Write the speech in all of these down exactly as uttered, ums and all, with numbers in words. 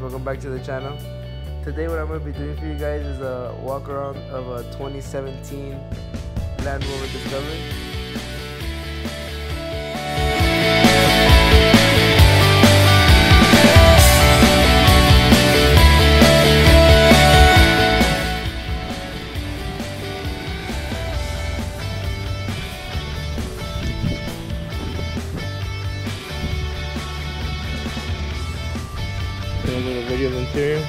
welcome back to the channel. Today what I'm going to be doing for you guys is a walk around of a twenty seventeen Land Rover Discovery. A little video of the interior.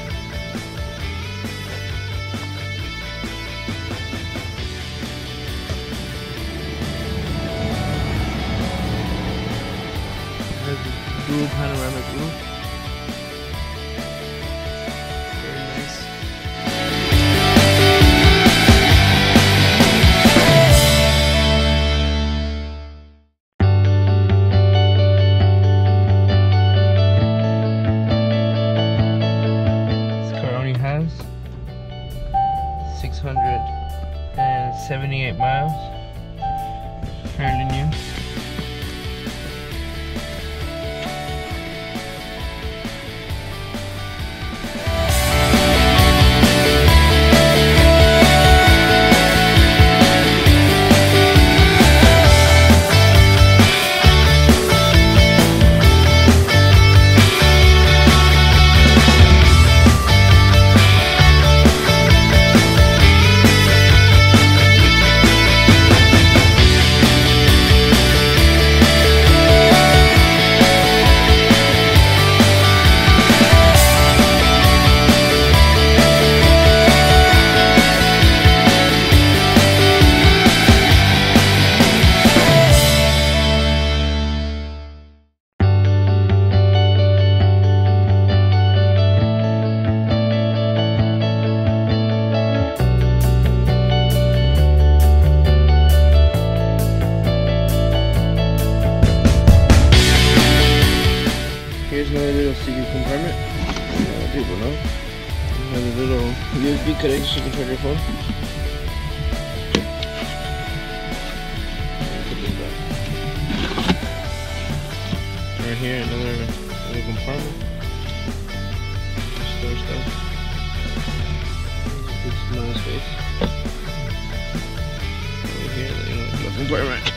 Has a dual panoramic roof. Very nice. Has six hundred seventy-eight miles, fairly new. Here's another little secret compartment. Uh, people know. It has a little U S B connection so you can charge your phone. Right here, another little compartment. Store stuff. Big small space. Over here, you know, little compartment.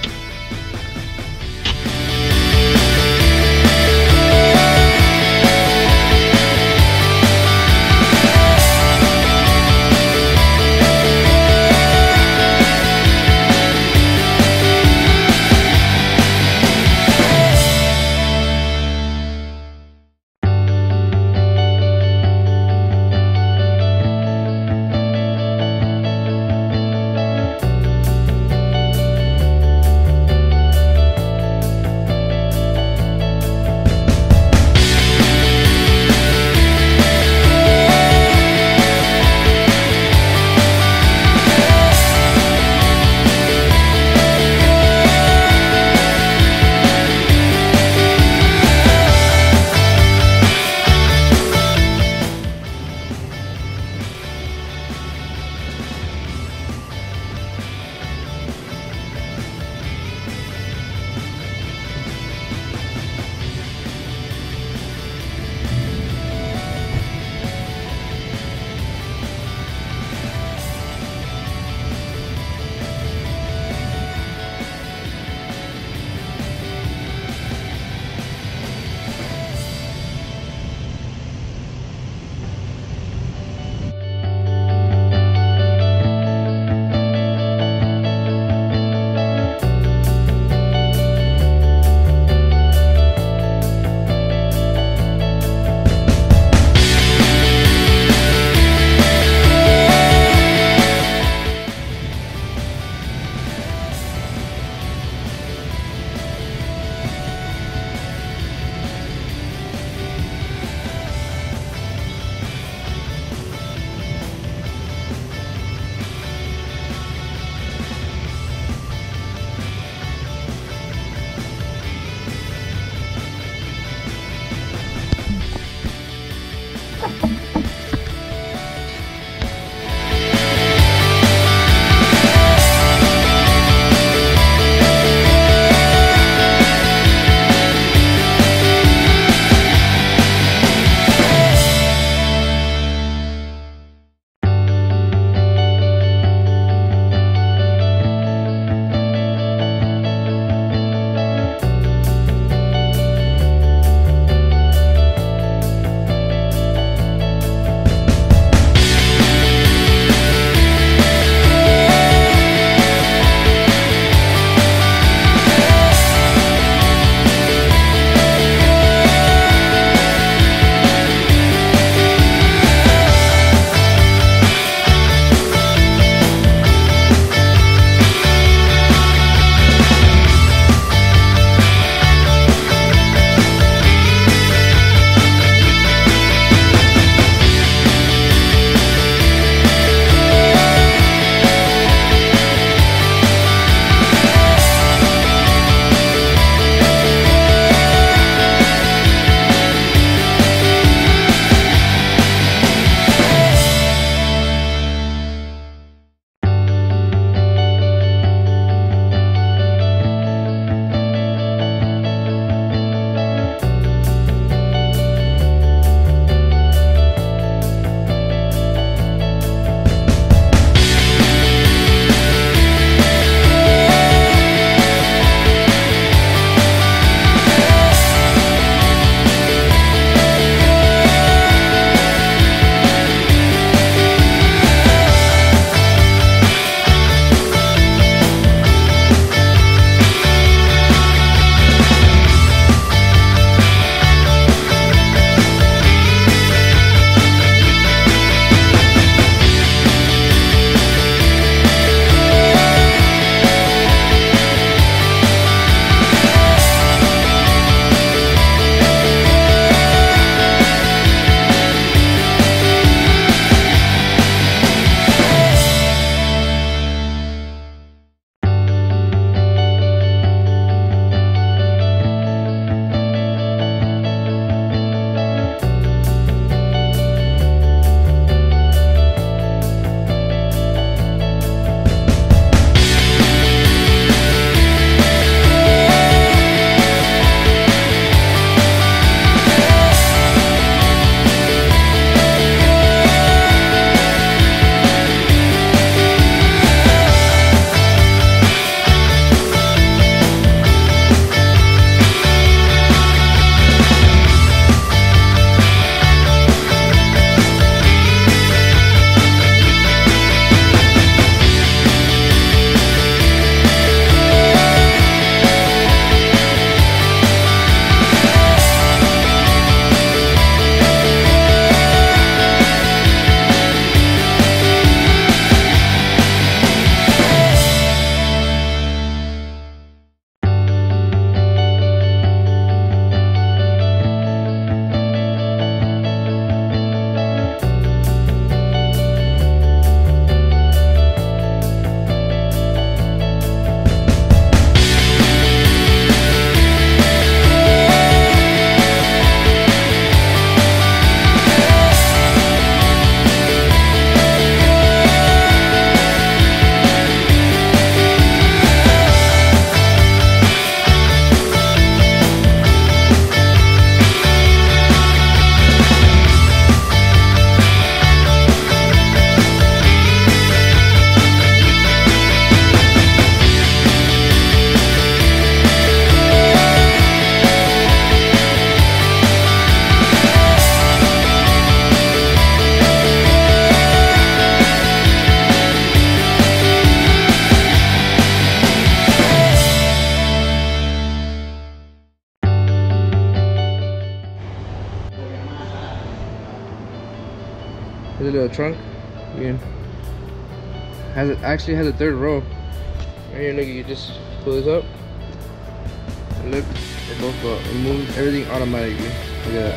Has a little trunk. Again. Has it actually has a third row. Right here, look, you just pull this up. And look, they both go. It moves everything automatically. Look at that.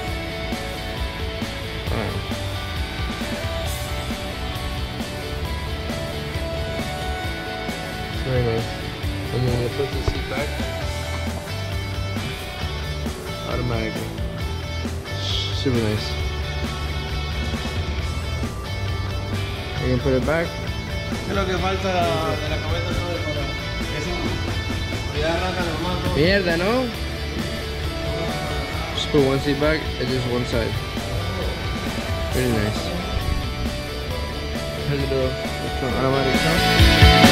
Alright. Very nice. And then it puts the seat back automatically. Super nice. You can put it back. Es lo que falta de la cabeza todo para que se ya arranca normal todo. Mierda, no? Just put one seat back and just one side. Very nice. Has a little automatic trunk.